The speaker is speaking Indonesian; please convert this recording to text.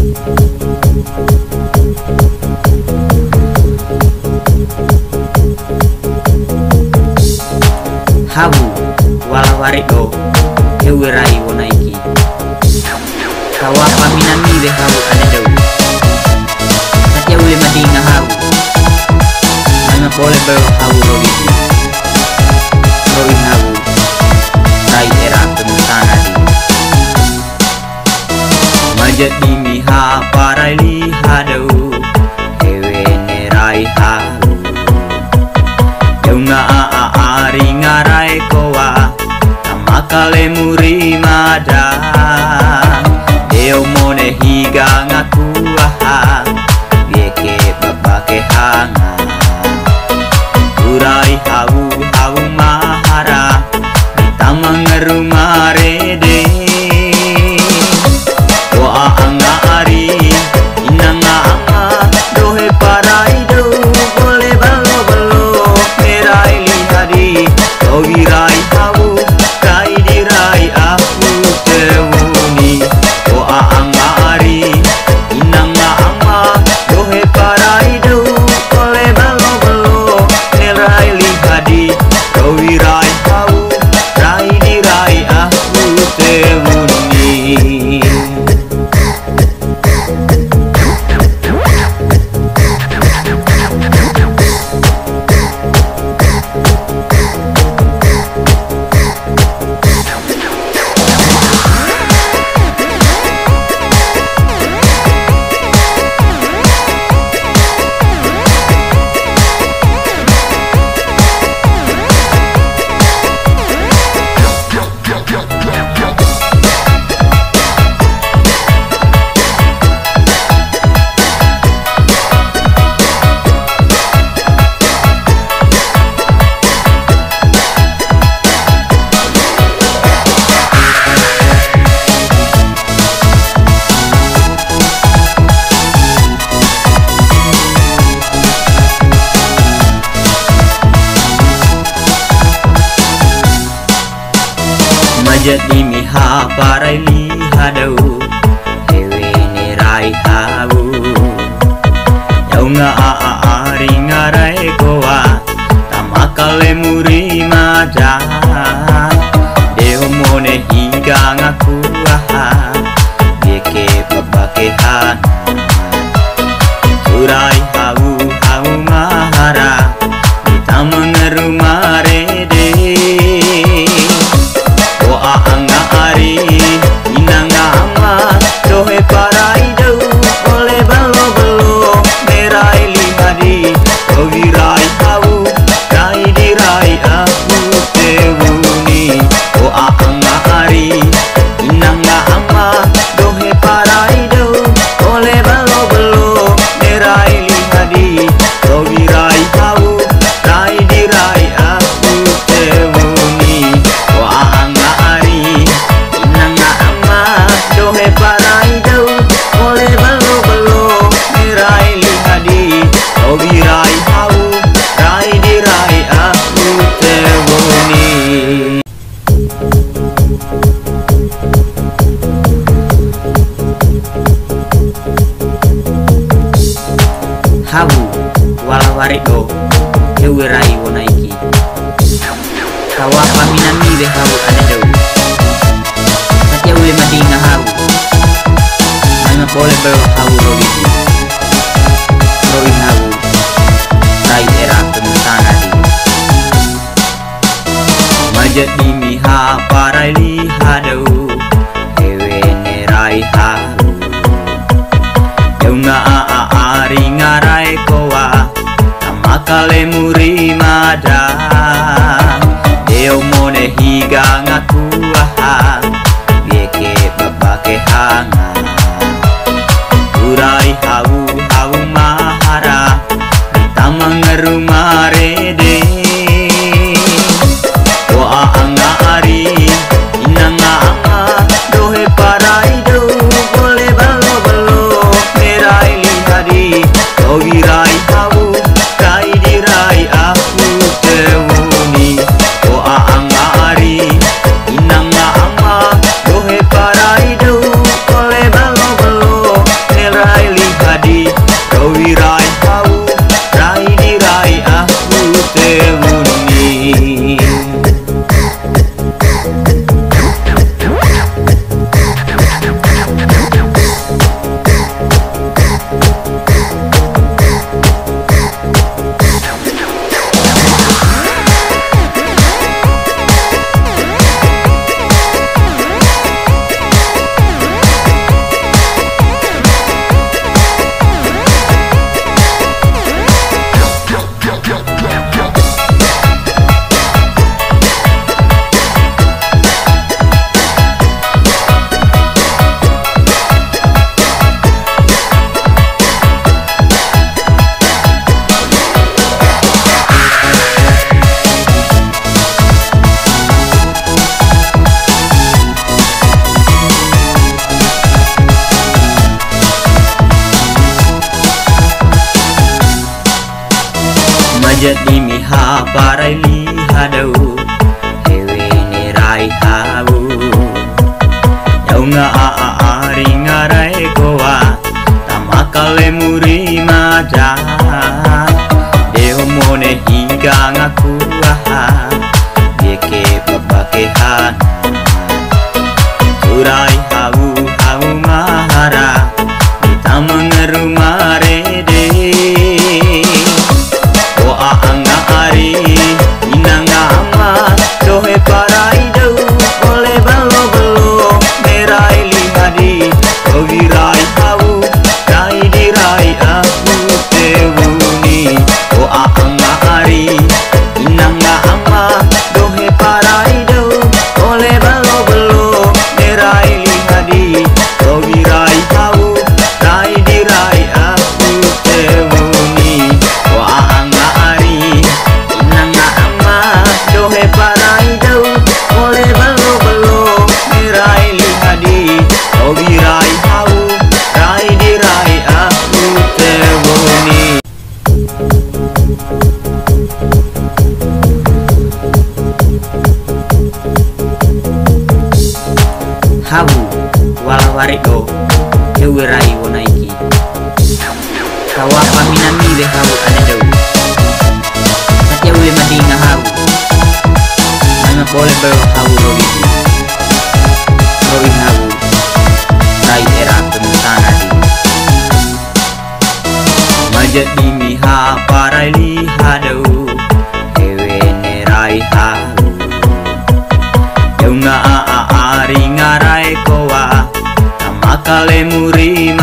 Habu wala warido hewirai wona iki kawa paminami be habu ada dau satya ule madinga habu nana boleh bawa habu rogi habu rai era pemusana di majadi miha parai hadau hewe nerai habu Yunga ari ngarai koa tamakale muri mada deo mone higa ngaku aha bieke babake hanga urai hau mahara tamangeru marede doa anga ari inanga anga dohe parai do boleh balo merai lihadi ogirai habu kai dirai aku tewuni doa anga ari inanga anga dohe parai do boleh balo merai lihadi ogirai habu kai dirai aku tewuni. Jadi miha parai lihadau hewe nerai habu yaunga ari ngarai koa tamakale muri mada deo mone higa ngaku aha bieke babake han urai habu mahara tamangeru marede anga ari inanga ama dohe parai dau boleh balo merai lihadi ogirai hau kai dirai aku tewuni anga ari inanga ama dohe parai dau boleh balo merai lihadi ogirai hau kai dirai aku tewuni anga inanga ama dohe parai dau boleh balo merai lihadi ogirai hau rai dirai aku tewuni. Habu wala warido hewirai wona iki kawa paminami be habu ada dau satya ule madinga habu nana boleh bawa habu rogi habu rai era pemusana di majadi miha parai hadau hewe nerai habu Yunga ari ngarai koa tamakale muri mada deo mone higa ngaku aha bieke babake hanga urai hau mahara tamangeru marede doa anga ari inanga anga dohe parai do boleh balo merai lihadi ogirai hau kai dirai Majadi miha parai lihadau hewe nerai habu yaunga aari ngarai koa tamakale muri maja deho mone higa ngaku aha yeke papakehan turai habu habu mahara kita mengeru marede doa anga ari inanga ama dohe parai dau oleh balo balo merai limadi ovirai habu rai dirai aku tewuni doa anga ari inanga ama dohe parai dau oleh balo balo merai limadi ovirai habu rai dirai aku tewuni doa anga ari inanga ama dohe parai dau oleh balo balo merai limadi ovirai habu rai dirai aku tewuni. Habu wala warego hewe rai wonaiki kawa paminami be habu ane dau satya ule madinga habu mana boleh bawa habu rowi habu rai era penutana di majadi miha parai lihadau hewe nerai habu yaunga aari ngarai koa tamakale muri